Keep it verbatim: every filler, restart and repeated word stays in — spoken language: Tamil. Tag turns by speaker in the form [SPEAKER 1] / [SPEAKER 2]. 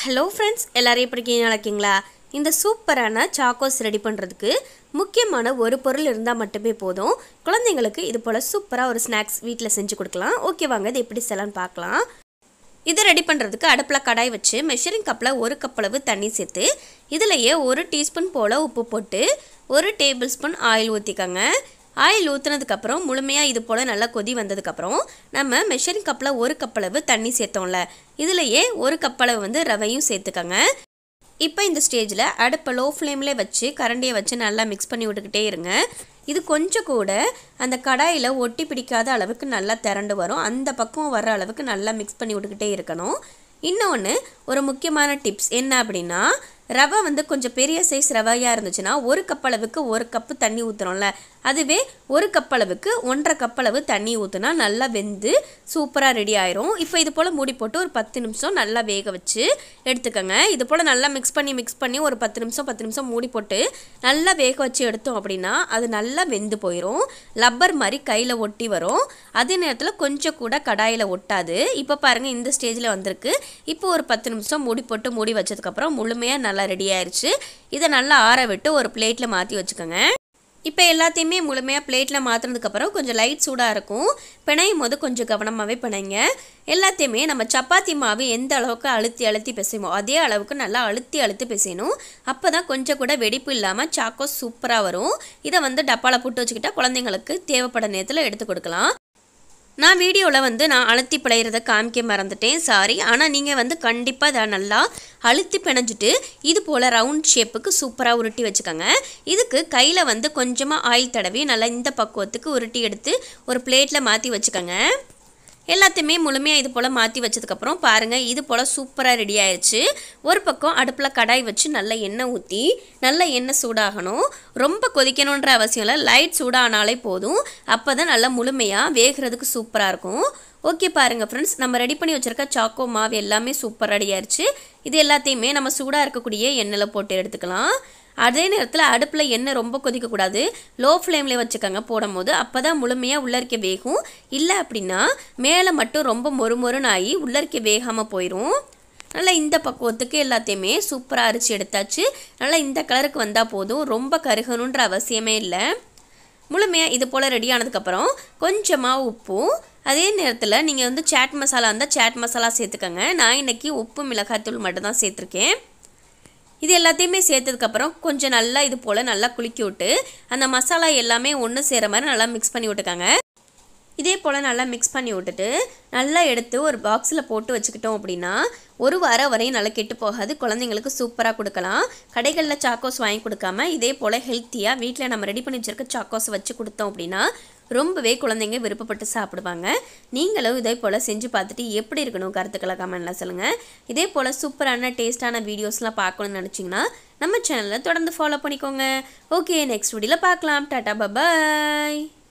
[SPEAKER 1] ஹலோ ஃப்ரெண்ட்ஸ், எல்லாரும் எப்படி இருக்கீங்க? நல்லா இருக்கீங்களா? இந்த சூப்பரான சாக்கோஸ் ரெடி பண்ணுறதுக்கு முக்கியமான ஒரு பொருள் இருந்தால் மட்டுமே போதும். குழந்தைங்களுக்கு இது போல் சூப்பராக ஒரு ஸ்நாக்ஸ் வீட்டில் செஞ்சு கொடுக்கலாம். ஓகே, வாங்க இது எப்படி செய்யலான்னு பார்க்கலாம். இதை ரெடி பண்ணுறதுக்கு அடுப்பில் கடாய் வச்சு மெஷரிங் கப்பில் ஒரு கப் அளவு தண்ணி சேர்த்து இதிலையே ஒரு டீஸ்பூன் போல் உப்பு போட்டு ஒரு டேபிள் ஸ்பூன் ஆயில் ஊற்றிக்கோங்க. ஆயில் ஊற்றுனதுக்கப்புறம் முழுமையாக இது போல் நல்லா கொதி வந்ததுக்கப்புறம் நம்ம மெஷரிங் கப்பில் ஒரு கப்பளவு தண்ணி சேர்த்தோம்ல, இதிலையே ஒரு கப்பளவு வந்து ரவையும் சேர்த்துக்கோங்க. இப்போ இந்த ஸ்டேஜில் அடுப்பை லோ ஃப்ளேம்லேயே வச்சு கரண்டியை வச்சு நல்லா மிக்ஸ் பண்ணி விட்டுக்கிட்டே இருங்க. இது கொஞ்சம் கூட அந்த கடாயில் ஒட்டி பிடிக்காத அளவுக்கு நல்லா திரண்டு வரும். அந்த பக்கம் வர்ற அளவுக்கு நல்லா மிக்ஸ் பண்ணி விட்டுக்கிட்டே இருக்கணும். இன்னொன்று ஒரு முக்கியமான டிப்ஸ் என்ன அப்படின்னா, ரவை வந்து கொஞ்சம் பெரிய சைஸ் ரவையாக இருந்துச்சுன்னா ஒரு கப் அளவுக்கு ஒரு கப்பு தண்ணி ஊற்றுறோம்ல, அதுவே ஒரு கப் அளவுக்கு ஒன்றரை கப் அளவு தண்ணி ஊற்றுனா நல்லா வெந்து சூப்பராக ரெடி ஆயிரும். இப்போ இது போல் மூடி போட்டு ஒரு பத்து நிமிஷம் நல்லா வேக வச்சு எடுத்துக்கோங்க. இது போல் நல்லா மிக்ஸ் பண்ணி மிக்ஸ் பண்ணி ஒரு பத்து நிமிஷம் பத்து நிமிஷம் மூடி போட்டு நல்லா வேக வச்சு எடுத்தோம் அப்படின்னா அது நல்லா வெந்து போயிடும். லப்பர் மாதிரி கையில் ஒட்டி வரும். அதே நேரத்தில் கொஞ்சம் கூட கடாயில் ஒட்டாது. இப்போ பாருங்கள், இந்த ஸ்டேஜில் வந்திருக்கு. இப்போ ஒரு பத்து நிமிஷம் மூடி போட்டு மூடி வச்சதுக்கப்புறம் முழுமையாக நல்லா ரெடி ஆயிடுச்சு. இதை நல்லா ஆற விட்டு ஒரு பிளேட்டில் மாற்றி வச்சுக்கோங்க. இப்போ எல்லாத்தையுமே முழுமையாக பிளேட்டில் மாற்றினதுக்கப்புறம் கொஞ்சம் லைட் சூடாக இருக்கும். பிணையும் போது கொஞ்சம் கவனமாகவே பிணைங்க. எல்லாத்தையுமே நம்ம சப்பாத்தி மாவு எந்த அளவுக்கு அழுத்தி அழுத்தி பிசையுமோ அதே அளவுக்கு நல்லா அழுத்தி அழுத்தி பிசையணும். அப்போ தான் கொஞ்சம் கூட வெடிப்பு இல்லாமல் சாக்கோஸ் சூப்பராக வரும். இதை வந்து டப்பாவில் போட்டு வச்சுக்கிட்டா குழந்தைங்களுக்கு தேவைப்பட நேரத்தில் எடுத்து கொடுக்கலாம். நான் வீடியோவில் வந்து நான் அழுத்தி பிழையிறத காமிக்க மறந்துட்டேன், சாரி. ஆனால் நீங்கள் வந்து கண்டிப்பாக இதை நல்லா அழுத்தி பிணைஞ்சிட்டு இது போல் ரவுண்ட் ஷேப்புக்கு சூப்பராக உருட்டி வச்சுக்கோங்க. இதுக்கு கையில் வந்து கொஞ்சமாக ஆயில் தடவி நல்லா இந்த பக்குவத்துக்கு உருட்டி எடுத்து ஒரு பிளேட்டில் மாற்றி வச்சுக்கோங்க. எல்லாத்தையுமே முழுமையாக இது போல் மாற்றி வச்சதுக்கப்புறம் பாருங்கள், இது போல் சூப்பராக ரெடி ஆயிடுச்சு. ஒரு பக்கம் அடுப்பில் கடாய் வச்சு நல்லா எண்ணெய் ஊற்றி நல்லா எண்ணெய் சூடாகணும். ரொம்ப கொதிக்கணுன்ற அவசியம் இல்லை, லைட் சூடானாலே போதும். அப்போ தான் நல்லா முழுமையாக வேகிறதுக்கு சூப்பராக இருக்கும். ஓகே பாருங்கள் ஃப்ரெண்ட்ஸ், நம்ம ரெடி பண்ணி வச்சுருக்க சாக்கோ மாவு எல்லாமே சூப்பர் ரெடி ஆயிடுச்சு. இது எல்லாத்தையுமே நம்ம சூடாக இருக்கக்கூடிய எண்ணெயில் போட்டு எடுத்துக்கலாம். அதே நேரத்தில் அடுப்பில் எண்ணெய் ரொம்ப கொதிக்கக்கூடாது, லோ ஃப்ளேமில் வச்சுக்கோங்க போடும் போது. அப்போ தான் முழுமையாக உள்ளரிக்க வேகும். இல்லை அப்படின்னா மேலே மட்டும் ரொம்ப மொறு மொறுன்னு ஆகி உள்ளரிக்க வேகாமல் போயிடும். நல்லா இந்த பக்குவத்துக்கு எல்லாத்தையுமே சூப்பராக அரிச்சு எடுத்தாச்சு. நல்லா இந்த கலருக்கு வந்தால் போதும், ரொம்ப கருகணுன்ற அவசியமே இல்லை. முழுமையாக இது போல் ரெடி ஆனதுக்கப்புறம் கொஞ்சமாக உப்பும் அதே நேரத்தில் நீங்கள் வந்து சாட் மசாலா இருந்தால் சாட் மசாலா சேர்த்துக்கோங்க. நான் இன்றைக்கி உப்பு மிளகாய்த்தூள் மட்டும் தான் சேர்த்துருக்கேன். இது எல்லாத்தையுமே சேர்த்ததுக்கப்புறம் கொஞ்சம் நல்லா இது போல் நல்லா குலுக்கி விட்டு அந்த மசாலா எல்லாமே ஒன்று சேர மாதிரி நல்லா மிக்ஸ் பண்ணி விட்டுக்கோங்க. இதே போல் நல்லா மிக்ஸ் பண்ணி விட்டுட்டு நல்லா எடுத்து ஒரு பாக்ஸில் போட்டு வச்சுக்கிட்டோம் அப்படின்னா ஒரு வாரம் வரையும் நல்லா கெட்டு போகாது. குழந்தைங்களுக்கு சூப்பராக கொடுக்கலாம். கடைகளில் சாக்கோஸ் வாங்கி கொடுக்காம இதே போல் ஹெல்த்தியாக வீட்டில் நம்ம ரெடி பண்ணி வச்சுருக்க சாக்கோஸ் வச்சு கொடுத்தோம் அப்படின்னா ரொம்பவே குழந்தைங்க விருப்பப்பட்டு சாப்பிடுவாங்க. நீங்களும் இதே போல் செஞ்சு பார்த்துட்டு எப்படி இருக்கணும் கருத்துக்களை கமெண்ட்லாம் சொல்லுங்கள். இதே போல் சூப்பரான டேஸ்டான வீடியோஸ்லாம் பார்க்கணுன்னு நினச்சிங்கன்னா நம்ம சேனலில் தொடர்ந்து ஃபாலோ பண்ணிக்கோங்க. ஓகே, நெக்ஸ்ட் வீடியோவில் பார்க்கலாம். டாட்டா, பாய்.